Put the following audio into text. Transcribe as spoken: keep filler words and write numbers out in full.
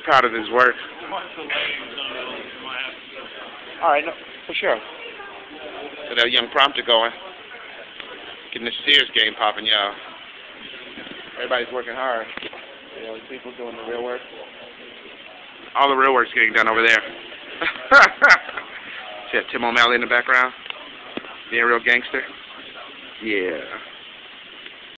proud of his work. All right, no, for sure. So that young prompter going, getting the Sears game popping, y'all. Everybody's working hard. You know, people doing the real work. All the real work's getting done over there. See that Tim O'Malley in the background? Being a real gangster? Yeah.